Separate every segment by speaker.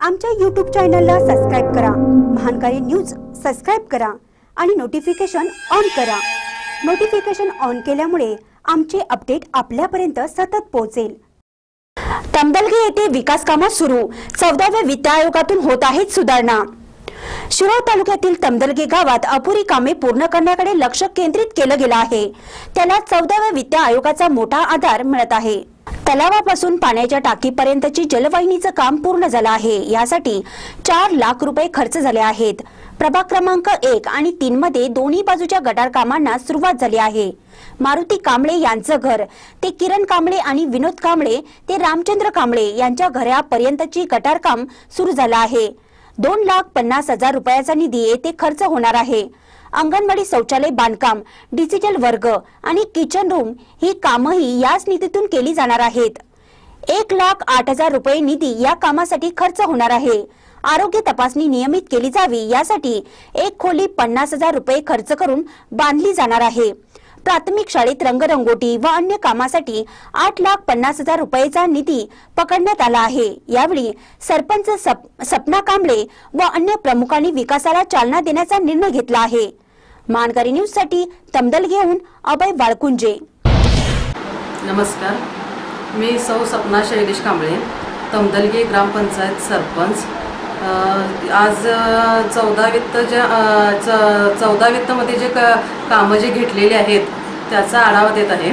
Speaker 1: आमच्या YouTube चॅनलला subscribe करा, महानकारी न्यूज सबस्क्राइब करा आणि नोटिफिकेशन ऑन करा। नोटिफिकेशन ऑन केल्यामुळे आमचे अपडेट आपल्यापर्यंत सतत पोहोचेल। तमदलगे येथे विकास कामे सुरू, 14व्या वित्त आयोगातून होत आहेत सुधारणा। शिरोळ तालुक्यातील तमदलगे गावात अपुरी कामे पूर्ण करण्याकडे लक्ष केंद्रित केले गेले आहे। त्याला 14व्या वित्त आयोगाचा मोठा आधार मिळत आहे। तलावापासून पाण्याच्या टाकीपर्यंतची जलवाहिनीचे काम पूर्ण झाले आहे। यासाठी 4 लाख रुपये खर्च झाले आहेत। प्रभाग क्रमांक 1 आणि 3 मध्ये दोन्ही बाजूच्या गटार कामांना सुरुवात झाली आहे। मारुती कांबळे यांचं घर ते किरण कांबळे आणि विनोद कांबळे ते रामचंद्र कांबळे यांच्या घरापर्यंतची गटार काम सुरू झाले आहे। 2,50,000 रुपयाचा निधी येथे खर्च होणार आहे। अंगणवाडी शौचालय बांधकाम, डिजिटल वर्ग आणि किचन रूम ही कामही याच निधीतून केली जाणार आहेत। 1,08,000 रुपये निधी या कामासाठी खर्च होणार आहे। आरोग्य तपासणी नियमित केली जावी यासाठी एक खोली 50,000 रुपये खर्च करून बांधली जाणार आहे। प्राथमिक शाळेत रंगरंगोटी व अन्य कामासाठी 8,50,000 रुपयाचा निधी पकडण्यात आला आहे। यावेळी सरपंच सपना कांबळे व अन्य प्रमुखांनी विकासाला चालना देण्याचा निर्णय घेतला आहे। मानकरी न्यूज साठी तमदलगेहून अभय वाळकुंजे।
Speaker 2: नमस्कार, मी सौ सपना शैलेश कांबळे, तमदलगे ग्रामपंचायत सरपंच। आज 14 वित्तमध्ये जे कामं जे घेतलेली आहेत त्याचा आढावा देत आहे।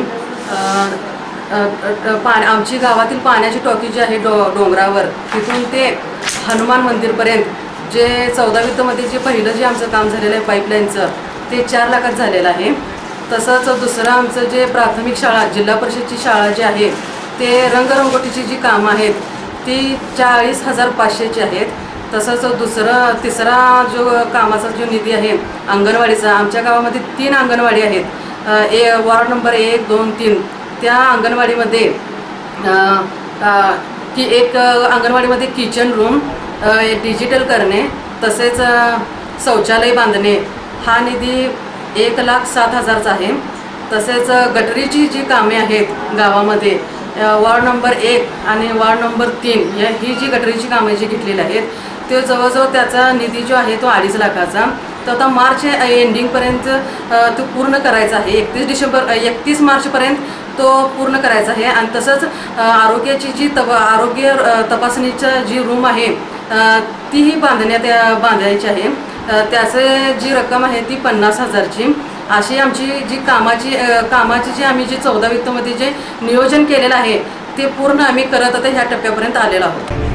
Speaker 2: आमची गावातील पाण्याची टॉकी जी आहे डोंगरावर तिथून ते हनुमान मंदिरपर्यंत जे 14 वित्तमध्ये जे पहिलं जे आमचं काम झालेलं आहे पाईपलाईनचं ते 4 लाखात झालेलं आहे। तसंच दुसरं आमचं जे प्राथमिक शाळा जिल्हा परिषदची शाळा जी आहे ते रंगरंगोटीची जी कामं आहेत ती 40,500ची आहेत। तसंच तिसरा जो कामाचा जो निधी आहे अंगणवाडीचा, आमच्या गावामध्ये 3 अंगणवाडी आहेत। वार्ड नंबर 1, 2, 3 त्या अंगणवाडीमध्ये एक अंगणवाडीमध्ये किचन रूम डिजिटल करणे तसेच शौचालय बांधणे हा निधी 1,07,000चा आहे। तसेच गटरीची जी कामे आहेत गावामध्ये वार्ड नंबर 1 आणि वार्ड नंबर 3 ही जी गटरीची कामे जी घेतलेली आहेत ते जवळजवळ त्याचा निधी जो आहे तो 2.5 लाखाचा। तर आता मार्च एंडिंगपर्यंत तो पूर्ण करायचा आहे। 31 मार्चपर्यंत तो पूर्ण करायचा आहे। आणि तसंच आरोग्याची जी आरोग्य तपासणीचं जी रूम आहे तीही बांधायची आहे। त्याचे जी रक्कम आहे ती 50,000ची। अशी आमची जी कामाची जी आम्ही 14 वित्तमध्ये जे नियोजन केलेलं आहे ते पूर्ण आम्ही करत आता ह्या टप्प्यापर्यंत आलेलो आहोत।